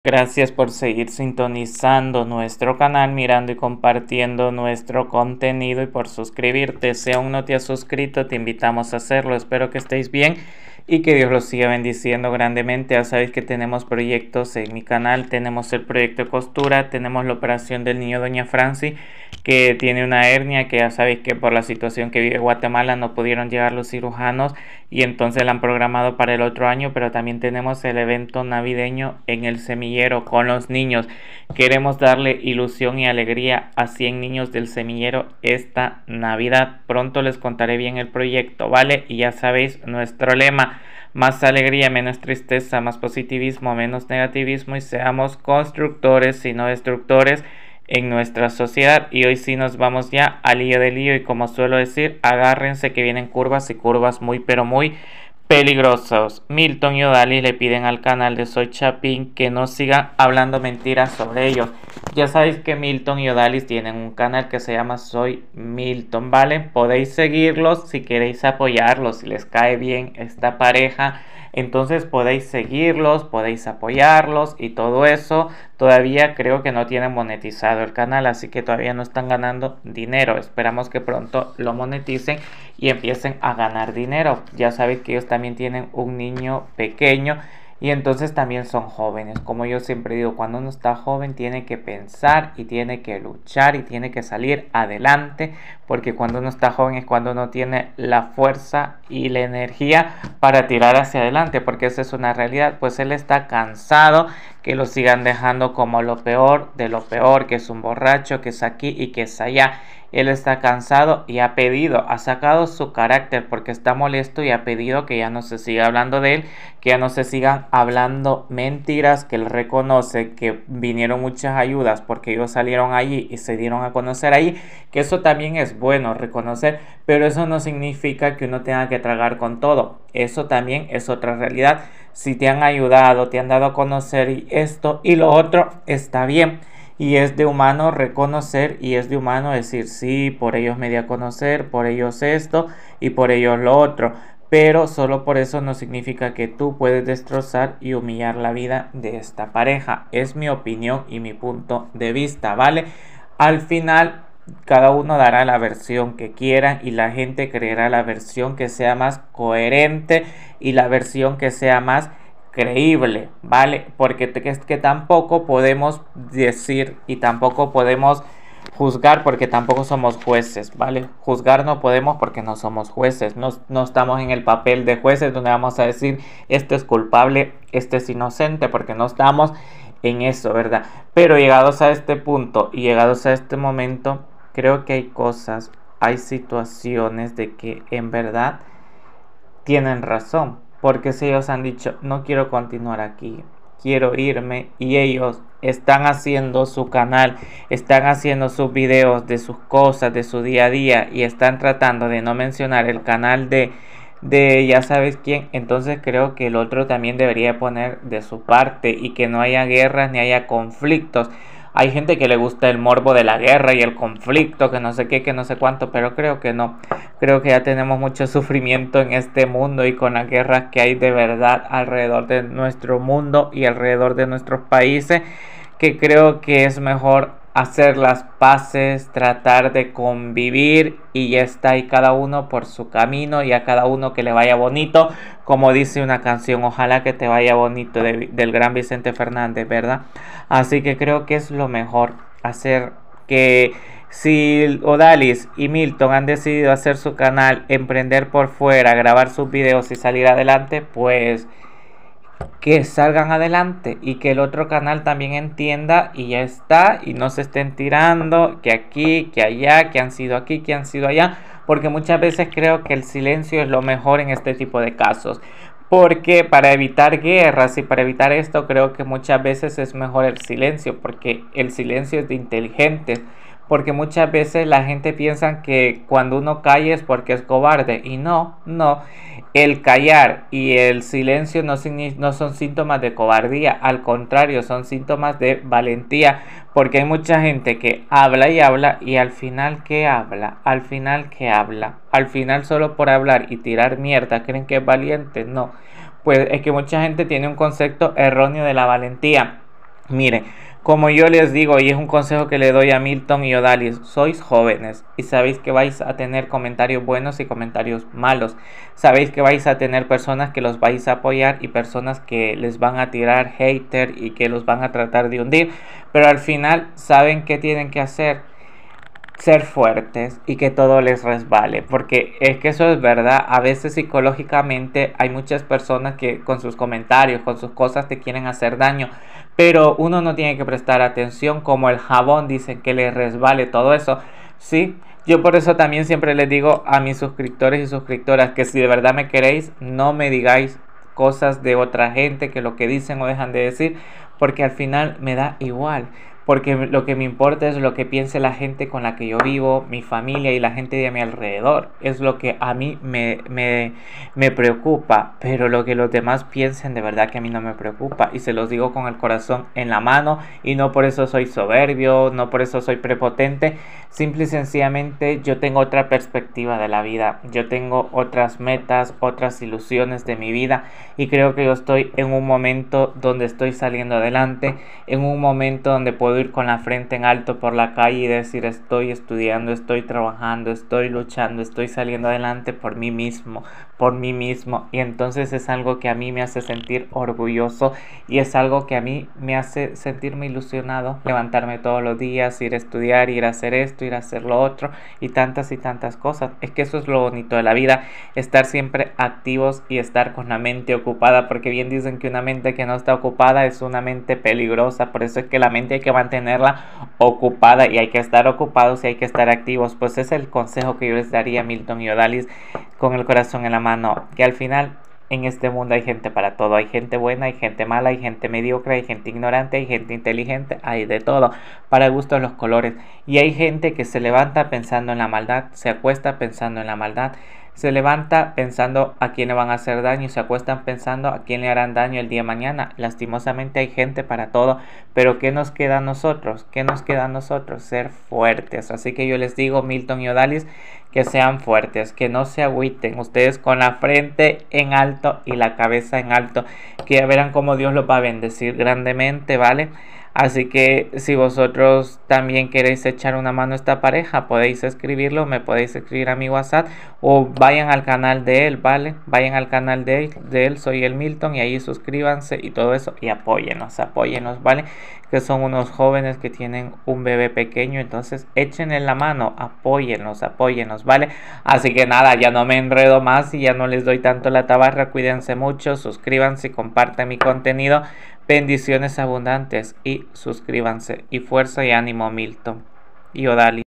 Gracias por seguir sintonizando nuestro canal, mirando y compartiendo nuestro contenido y por suscribirte. Si aún no te has suscrito, te invitamos a hacerlo. Espero que estéis bien y que Dios los siga bendiciendo grandemente. Ya sabéis que tenemos proyectos en mi canal. Tenemos el proyecto de costura, tenemos la operación del niño Doña Franci, que tiene una hernia, que ya sabéis que por la situación que vive Guatemala no pudieron llegar los cirujanos y entonces la han programado para el otro año. Pero también tenemos el evento navideño en el semillero con los niños. Queremos darle ilusión y alegría a 100 niños del semillero esta Navidad. Pronto les contaré bien el proyecto, ¿vale? Y ya sabéis nuestro lema: más alegría, menos tristeza, más positivismo, menos negativismo, y seamos constructores y no destructores en nuestra sociedad. Y hoy sí nos vamos ya al lío de lío, y como suelo decir, agárrense que vienen curvas, y curvas muy pero muy peligrosos. Milton y Odalis le piden al canal de Soy Chapín que no sigan hablando mentiras sobre ellos. Ya sabéis que Milton y Odalis tienen un canal que se llama Soy Milton, ¿vale? Podéis seguirlos si queréis apoyarlos, si les cae bien esta pareja. Entonces podéis seguirlos, podéis apoyarlos y todo eso. Todavía creo que no tienen monetizado el canal, así que todavía no están ganando dinero. Esperamos que pronto lo moneticen y empiecen a ganar dinero. Ya sabéis que ellos también tienen un niño pequeño y entonces también son jóvenes. Como yo siempre digo, cuando uno está joven tiene que pensar y tiene que luchar y tiene que salir adelante, porque cuando uno está joven es cuando uno tiene la fuerza y la energía para tirar hacia adelante, porque esa es una realidad. Pues él está cansado que lo sigan dejando como lo peor de lo peor, que es un borracho, que es aquí y que es allá. Él está cansado y ha pedido, ha sacado su carácter porque está molesto y ha pedido que ya no se siga hablando de él, que ya no se sigan hablando mentiras, que él reconoce que vinieron muchas ayudas porque ellos salieron allí y se dieron a conocer allí, que eso también es bueno reconocer, pero eso no significa que uno tenga que tragar con todo. Eso también es otra realidad. Si te han ayudado, te han dado a conocer esto y lo otro, está bien. Y es de humano reconocer y es de humano decir, sí, por ellos me di a conocer, por ellos esto y por ellos lo otro. Pero solo por eso no significa que tú puedes destrozar y humillar la vida de esta pareja. Es mi opinión y mi punto de vista, ¿vale? Al final, cada uno dará la versión que quiera y la gente creerá la versión que sea más coherente y la versión que sea más creíble, ¿vale? Porque es que tampoco podemos decir y tampoco podemos juzgar porque tampoco somos jueces, ¿vale? Juzgar no podemos porque no somos jueces, no estamos en el papel de jueces donde vamos a decir este es culpable, este es inocente, porque no estamos en eso, ¿verdad? Pero llegados a este punto y llegados a este momento, creo que hay cosas, hay situaciones de que en verdad tienen razón, porque si ellos han dicho no quiero continuar aquí, quiero irme, y ellos están haciendo su canal, están haciendo sus videos de sus cosas, de su día a día, y están tratando de no mencionar el canal de ya sabes quién, entonces creo que el otro también debería poner de su parte y que no haya guerras ni haya conflictos. Hay gente que le gusta el morbo de la guerra y el conflicto, que no sé qué, que no sé cuánto, pero creo que no. Creo que ya tenemos mucho sufrimiento en este mundo y con las guerras que hay de verdad alrededor de nuestro mundo y alrededor de nuestros países, que creo que es mejor hacer las paces, tratar de convivir y ya está, y cada uno por su camino y a cada uno que le vaya bonito, como dice una canción, ojalá que te vaya bonito del gran Vicente Fernández, ¿verdad? Así que creo que es lo mejor hacer. Que si Odalis y Milton han decidido hacer su canal, emprender por fuera, grabar sus videos y salir adelante, pues que salgan adelante y que el otro canal también entienda y ya está, y no se estén tirando que aquí, que allá, que han sido aquí, que han sido allá, porque muchas veces creo que el silencio es lo mejor en este tipo de casos, porque para evitar guerras y para evitar esto creo que muchas veces es mejor el silencio, porque el silencio es de inteligentes. Porque muchas veces la gente piensa que cuando uno calla es porque es cobarde, y no, el callar y el silencio no son síntomas de cobardía, al contrario, son síntomas de valentía, porque hay mucha gente que habla y al final ¿qué habla? Al final ¿qué habla? Al final solo por hablar y tirar mierda creen que es valiente. No, pues es que mucha gente tiene un concepto erróneo de la valentía. Mire, como yo les digo, y es un consejo que le doy a Milton y Odalis, sois jóvenes y sabéis que vais a tener comentarios buenos y comentarios malos. Sabéis que vais a tener personas que los vais a apoyar y personas que les van a tirar hater y que los van a tratar de hundir. Pero al final saben qué tienen que hacer: ser fuertes y que todo les resbale, porque es que eso es verdad. A veces psicológicamente hay muchas personas que con sus comentarios, con sus cosas te quieren hacer daño, pero uno no tiene que prestar atención, como el jabón dicen que le resbale todo eso. Sí, yo por eso también siempre les digo a mis suscriptores y suscriptoras que si de verdad me queréis, no me digáis cosas de otra gente, que lo que dicen o dejan de decir, porque al final me da igual, porque lo que me importa es lo que piense la gente con la que yo vivo, mi familia y la gente de mi alrededor. Es lo que a mí me preocupa, pero lo que los demás piensen de verdad que a mí no me preocupa. Y se los digo con el corazón en la mano, y no por eso soy soberbio, no por eso soy prepotente. Simple y sencillamente yo tengo otra perspectiva de la vida, yo tengo otras metas, otras ilusiones de mi vida, y creo que yo estoy en un momento donde estoy saliendo adelante, en un momento donde puedo ir con la frente en alto por la calle y decir: estoy estudiando, estoy trabajando, estoy luchando, estoy saliendo adelante por mí mismo, y entonces es algo que a mí me hace sentir orgulloso, y es algo que a mí me hace sentirme ilusionado, levantarme todos los días, ir a estudiar, ir a hacer esto, ir a hacer lo otro, y tantas cosas. Es que eso es lo bonito de la vida, estar siempre activos y estar con la mente ocupada, porque bien dicen que una mente que no está ocupada es una mente peligrosa. Por eso es que la mente hay que mantenerla ocupada, y hay que estar ocupados y hay que estar activos. Pues ese es el consejo que yo les daría a Milton y Odalis, con el corazón en la mano, que al final en este mundo hay gente para todo. Hay gente buena, hay gente mala, hay gente mediocre, hay gente ignorante, hay gente inteligente, hay de todo, para gustos los colores. Y hay gente que se levanta pensando en la maldad, se acuesta pensando en la maldad, se levanta pensando a quién le van a hacer daño y se acuestan pensando a quién le harán daño el día de mañana. Lastimosamente hay gente para todo, pero ¿qué nos queda a nosotros? ¿Qué nos queda a nosotros? Ser fuertes. Así que yo les digo, Milton y Odalis, que sean fuertes, que no se agüiten, ustedes con la frente en alto y la cabeza en alto, que ya verán cómo Dios los va a bendecir grandemente, ¿vale? Así que si vosotros también queréis echar una mano a esta pareja, podéis escribirlo, me podéis escribir a mi WhatsApp, o vayan al canal de él, ¿vale? Vayan al canal de él, soy el Milton, y ahí suscríbanse y todo eso, y apóyennos, ¿vale? Que son unos jóvenes que tienen un bebé pequeño, entonces échenle la mano, apóyennos, ¿vale? Así que nada, ya no me enredo más y ya no les doy tanto la tabarra. Cuídense mucho, suscríbanse y compartan mi contenido. Bendiciones abundantes y suscríbanse. Y fuerza y ánimo, Milton y Odalis.